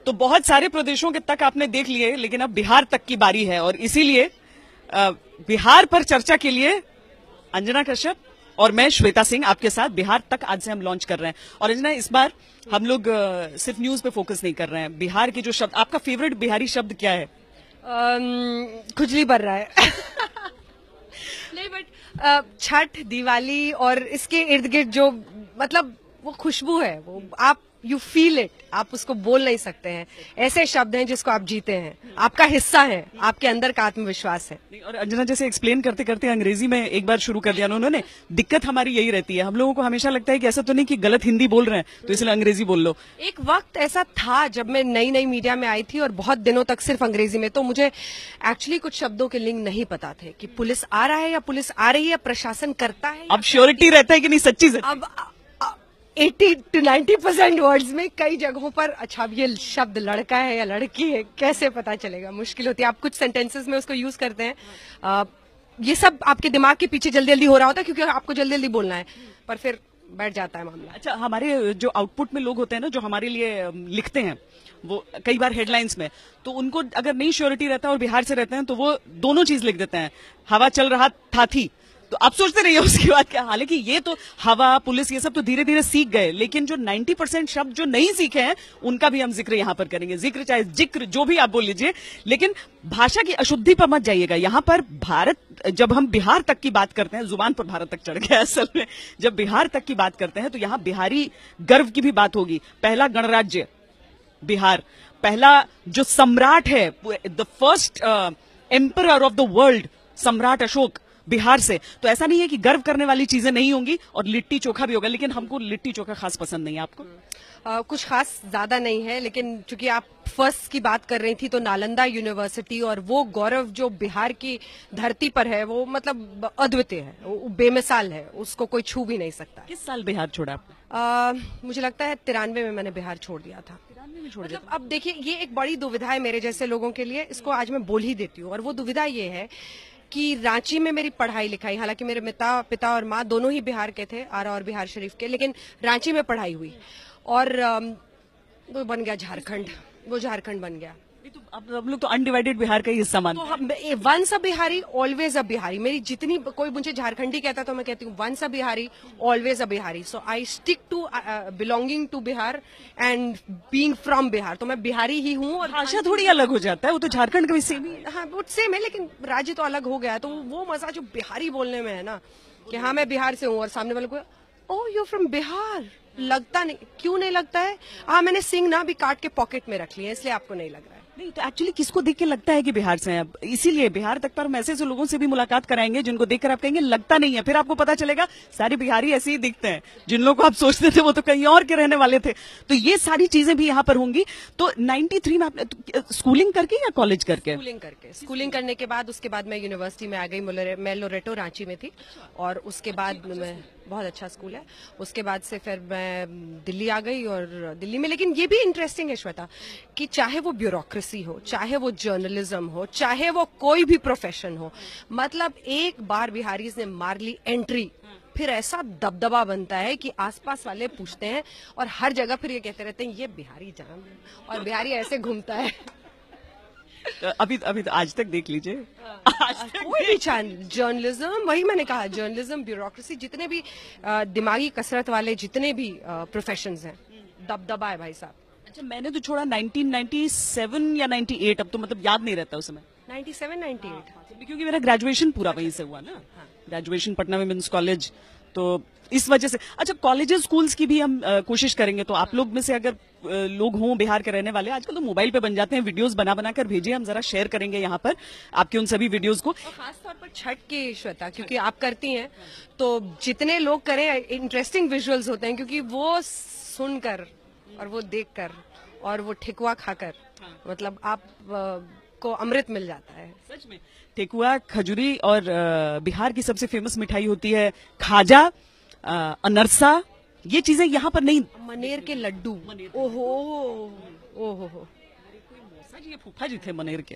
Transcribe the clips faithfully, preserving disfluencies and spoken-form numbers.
तो बहुत सारे प्रदेशों के तक आपने देख लिए, लेकिन अब बिहार तक की बारी है और इसीलिए बिहार पर चर्चा के लिए अंजना कश्यप और मैं श्वेता सिंह आपके साथ बिहार तक आज से हम लॉन्च कर रहे हैं। और अंजना, इस बार हम लोग सिर्फ न्यूज पे फोकस नहीं कर रहे हैं। बिहार के जो शब्द, आपका फेवरेट बिहारी शब्द क्या है? um, खुजली भर रहा है नहीं, बट छठ, दिवाली और इसके इर्द गिर्द जो मतलब वो खुशबू है, वो आप यू फील इट, आप उसको बोल नहीं सकते हैं। ऐसे शब्द हैं जिसको आप जीते हैं, आपका हिस्सा है, आपके अंदर का आत्मविश्वास है। और अंजना, जैसे एक्सप्लेन करते करते अंग्रेजी में एक बार शुरू कर दिया उन्होंने। दिक्कत हमारी यही रहती है, हम लोगों को हमेशा लगता है कि ऐसा तो नहीं कि गलत हिंदी बोल रहे हैं तो इसलिए अंग्रेजी बोल लो। एक वक्त ऐसा था जब मैं नई नई मीडिया में आई थी और बहुत दिनों तक सिर्फ अंग्रेजी में, तो मुझे एक्चुअली कुछ शब्दों के लिंक नहीं पता थे कि पुलिस आ रहा है या पुलिस आ रही है, प्रशासन करता है। अब श्योरिटी रहता है कि नहीं सच्ची से? अब अस्सी टू नब्बे परसेंट वर्ड्स में कई जगहों पर अच्छा अब ये शब्द लड़का है या लड़की है कैसे पता चलेगा, मुश्किल होती है। आप कुछ सेंटेंसेस में उसको यूज करते हैं, आ, ये सब आपके दिमाग के पीछे जल्दी जल्दी हो रहा होता है क्योंकि आपको जल्दी जल्दी बोलना है, पर फिर बैठ जाता है मामला। अच्छा, हमारे जो आउटपुट में लोग होते हैं ना, जो हमारे लिए लिखते हैं वो कई बार हेडलाइंस में, तो उनको अगर नहीं श्योरिटी रहता है और बिहार से रहते हैं तो वो दोनों चीज लिख देते हैं, हवा चल रहा था थी। तो आप सोचते रहिए उसके बाद क्या। हालांकि ये तो हवा, पुलिस, ये सब तो धीरे धीरे सीख गए, लेकिन जो नब्बे परसेंट शब्द जो नहीं सीखे हैं उनका भी हम जिक्र यहां पर करेंगे। जिक्र चाहे जिक्र जो भी आप बोल लीजिए, लेकिन भाषा की अशुद्धि पर मत जाइएगा। यहां पर भारत, जब हम बिहार तक की बात करते हैं, जुबान पर भारत तक चढ़ गया असल में, जब बिहार तक की बात करते हैं तो यहां बिहारी गर्व की भी बात होगी। पहला गणराज्य बिहार, पहला जो सम्राट है, the first emperor of the world, सम्राट अशोक, बिहार से। तो ऐसा नहीं है कि गर्व करने वाली चीजें नहीं होंगी, और लिट्टी चोखा भी होगा, लेकिन हमको लिट्टी चोखा खास पसंद नहीं है। आपको? आ, कुछ खास ज्यादा नहीं है, लेकिन चूंकि आप फर्स्ट की बात कर रही थी तो नालंदा यूनिवर्सिटी और वो गौरव जो बिहार की धरती पर है वो मतलब अद्वितीय है, वो बेमिसाल है, उसको कोई छू भी नहीं सकता। किस साल बिहार छोड़ा आपने? आ, मुझे लगता है तिरानवे में मैंने बिहार छोड़ दिया था। तिरानवे में छोड़ मतलब दिया? अब देखिए, ये एक बड़ी दुविधा है मेरे जैसे लोगों के लिए, इसको आज मैं बोल ही देती हूँ। और वो दुविधा ये है कि रांची में मेरी पढ़ाई लिखाई, हालांकि मेरे पिता पिता और माँ दोनों ही बिहार के थे, आरा और बिहार शरीफ के, लेकिन रांची में पढ़ाई हुई और वो बन गया झारखंड, वो झारखंड बन गया। तो अब हम लोग तो अनडिवाइडेड बिहार का ही हिस्सा मानते तो हम once a Bihari always a Bihari. मेरी जितनी, कोई मुझे झारखंडी कहता तो मैं कहती हूँ once a Bihari always a Bihari. So I stick to belonging to Bihar and being from Bihar. तो मैं बिहारी ही हूँ। और भाषा थोड़ी अलग हो जाता है, वो तो झारखंड का भी सेम ही है। हाँ, वो सेम है, लेकिन राज्य तो अलग हो गया। तो वो मजा जो बिहारी बोलने में है ना, कि हाँ मैं बिहार से हूँ और सामने वाले को ओह यू फ्रॉम बिहार, लगता नहीं। क्यों नहीं लगता है? हाँ, मैंने सिंग ना भी काट के पॉकेट में रख लिया, इसलिए आपको नहीं लग रहा है। नहीं तो एक्चुअली किसको देख के लगता है कि बिहार से हैं? अब इसीलिए बिहार तक पर हम ऐसे ऐसे लोगों से भी मुलाकात कराएंगे जिनको देखकर आप कहेंगे लगता नहीं है, फिर आपको पता चलेगा सारे बिहारी ऐसे ही दिखते हैं। जिन लोगों को आप सोचते थे वो तो कहीं और के रहने वाले थे। तो ये सारी चीजें भी यहाँ पर होंगी। तो तिरानवे में आपने तो स्कूलिंग करके या कॉलेज करके? स्कूलिंग करके। स्कूलिंग करने के बाद उसके बाद मैं यूनिवर्सिटी में आ गई। मैं लोरेटो रांची में थी, और उसके बाद मैं, बहुत अच्छा स्कूल है, उसके बाद से फिर मैं दिल्ली आ गई। और दिल्ली में, लेकिन ये भी इंटरेस्टिंग है श्वेता, कि चाहे वो ब्यूरोक्रेसी हो, चाहे वो जर्नलिज्म हो, चाहे वो कोई भी प्रोफेशन हो, मतलब एक बार बिहारीज ने मार ली एंट्री, फिर ऐसा दबदबा बनता है कि आसपास वाले पूछते हैं, और हर जगह फिर ये कहते रहते हैं ये बिहारी जान, और बिहारी ऐसे घूमता है। अभी अभी तो आज तक देख लीजिए, आज तक कोई भी जर्नलिज्म, वही मैंने कहा, जर्नलिज्म, ब्यूरोक्रेसी, जितने भी आ, दिमागी कसरत वाले जितने भी प्रोफेशंस हैं, दबदबा है भाई साहब। अच्छा, मैंने तो छोड़ा नाइनटीन नाइंटी सेवन या अट्ठानवे, अब तो मतलब याद नहीं रहता उस समय। सत्तानवे, अट्ठानवे क्योंकि मेरा ग्रेजुएशन पूरा वहीं से हुआ ना, ग्रेजुएशन पटना विमेंस कॉलेज, तो इस वजह से। अच्छा, कॉलेजेस स्कूल्स की भी हम आ, कोशिश करेंगे। तो आप लोग में से अगर आ, लोग हों बिहार के रहने वाले, आजकल तो मोबाइल पे बन जाते हैं, वीडियोस बना बना कर भेजिए, हम जरा शेयर करेंगे यहाँ पर आपके उन सभी वीडियोस को। खासतौर पर छठ की, श्वेता, क्योंकि आप करती हैं, तो जितने लोग करें, इंटरेस्टिंग विजुअल्स होते हैं, क्योंकि वो सुनकर और वो देखकर और वो ठेकुआ खाकर, मतलब आप को अमृत मिल जाता है। सच में ठेकुआ, खजूरी, और बिहार की सबसे फेमस मिठाई होती है खाजा, अनरसा, ये चीजें यहाँ पर नहीं। मनेर के लड्डू, ओहो ओहो, ये फूफा जी थे मनेर के।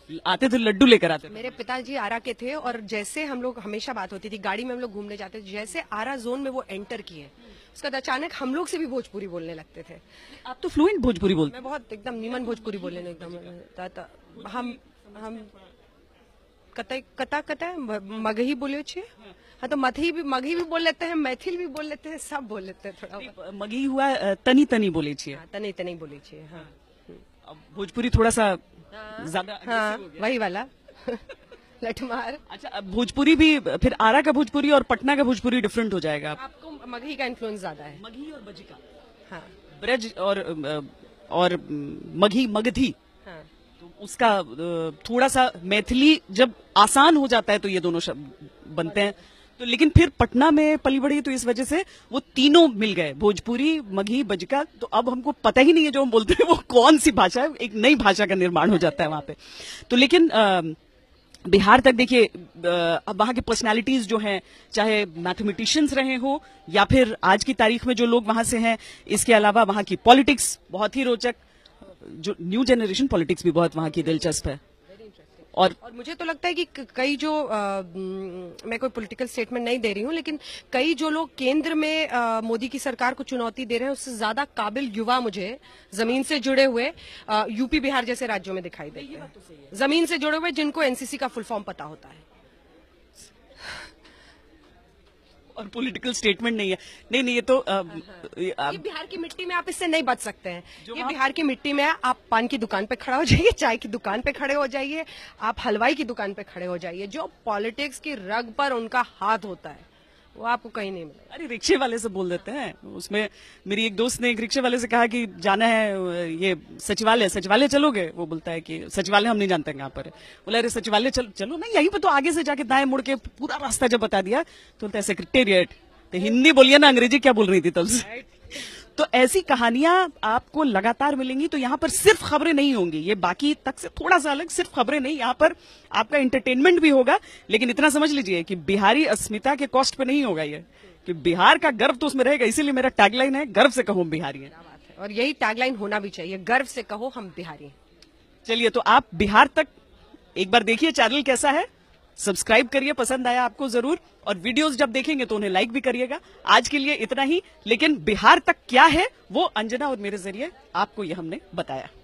आते थे लड्डू लेकर आते थे। मेरे पिताजी आरा के थे और जैसे हम लोग हमेशा बात होती थी, गाड़ी में हम लोग घूमने जाते थे, जैसे आरा जोन में वो एंटर किए उसके बाद अचानक हम लोग से भी भोजपुरी बोलने लगते थे। आप तो फ्लुएंट भोजपुरी बोलते मैं बहुत एकदम नीमन भोजपुरी बोलने में एकदम ता- ता- हम हम कतई कता कता मगही बोले छे। हाँ, तो मथी भी मगही भी बोल लेते हैं, मैथिल भी बोल लेते हैं, सब बोल लेते हैं थोड़ा बहुत। हैं। मगी हुआ अ, तनी तनी बोले छिए। हाँ, तनी तनी बोले छे। हाँ अब भोजपुरी थोड़ा सा ज्यादा हाँ, वही वाला लठमार। अच्छा, अब भोजपुरी भी फिर आरा का भोजपुरी और पटना का भोजपुरी डिफरेंट हो जाएगा। आपको मगही का इन्फ्लुएंस ज्यादा है। मगी और बजिका, हाँ ब्रज और अ, और मगी मगधी, हाँ तो उसका अ, थोड़ा सा मैथिली जब आसान हो जाता है तो ये दोनों शब्द बनते हैं। तो लेकिन फिर पटना में पली बड़ी तो इस वजह से वो तीनों मिल गए, भोजपुरी, मगही, बजिका। तो अब हमको पता ही नहीं है जो हम बोलते हैं वो कौन सी भाषा है, एक नई भाषा का निर्माण हो जाता है वहां पे। तो लेकिन अ, बिहार तक देखिए, अब वहां की पर्सनालिटीज जो हैं, चाहे मैथमेटिशियंस रहे हो या फिर आज की तारीख में जो लोग वहां से हैं, इसके अलावा वहां की पॉलिटिक्स बहुत ही रोचक, जो न्यू जनरेशन पॉलिटिक्स भी बहुत वहां की दिलचस्प है। और और मुझे तो लगता है कि क- कई जो आ, म, मैं कोई पॉलिटिकल स्टेटमेंट नहीं दे रही हूँ, लेकिन कई जो लोग केंद्र में आ, मोदी की सरकार को चुनौती दे रहे हैं, उससे ज्यादा काबिल युवा मुझे जमीन से जुड़े हुए आ, यूपी बिहार जैसे राज्यों में दिखाई देते हैं, जमीन से जुड़े हुए जिनको एनसीसी का फुल फॉर्म पता होता है। और पॉलिटिकल स्टेटमेंट नहीं है। नहीं नहीं, ये तो अ, ये, ये बिहार की मिट्टी में आप इससे नहीं बच सकते हैं। ये बिहार की मिट्टी में है, आप पान की दुकान पे खड़ा हो जाइए, चाय की दुकान पे खड़े हो जाइए, आप हलवाई की दुकान पे खड़े हो जाइए, जो पॉलिटिक्स की रग पर उनका हाथ होता है वो आपको कहीं नहीं मिलेगा। अरे रिक्शे वाले से बोल देते हैं। उसमें मेरी एक दोस्त ने एक रिक्शे वाले से कहा कि जाना है ये सचिवालय, सचिवालय चलोगे? वो बोलता है कि सचिवालय हम नहीं जानते कहाँ पर है। बोला अरे सचिवालय चलो चलो ना, यहीं पे तो आगे से जाके दाएं मुड़ के पूरा रास्ता जब बता दिया तो बोलता है सेक्रेटेरिएट। तो हिंदी बोलिए ना, अंग्रेजी क्या बोल रही थी तब से। तो ऐसी कहानियां आपको लगातार मिलेंगी। तो यहाँ पर सिर्फ खबरें नहीं होंगी, ये बाकी तक से थोड़ा सा अलग, सिर्फ खबरें नहीं, यहाँ पर आपका एंटरटेनमेंट भी होगा। लेकिन इतना समझ लीजिए कि बिहारी अस्मिता के कॉस्ट पे नहीं होगा ये, कि बिहार का गर्व तो उसमें रहेगा। इसीलिए मेरा टैगलाइन है, गर्व से कहो हम बिहारी हैं। और यही टैगलाइन होना भी चाहिए, गर्व से कहो हम बिहारी हैं। चलिए, तो आप बिहार तक एक बार देखिए चैनल कैसा है, सब्सक्राइब करिए, पसंद आया आपको जरूर, और वीडियोस जब देखेंगे तो उन्हें लाइक भी करिएगा। आज के लिए इतना ही, लेकिन बिहार तक क्या है वो अंजना और मेरे जरिए आपको ये हमने बताया।